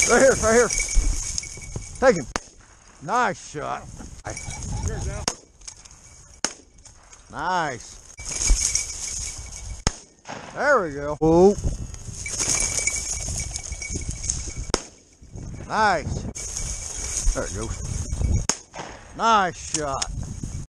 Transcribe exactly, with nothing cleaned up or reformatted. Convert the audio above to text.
Right here, right here. Take him. Nice shot. Nice. There we go. Whoa. Nice. There it goes. Nice shot.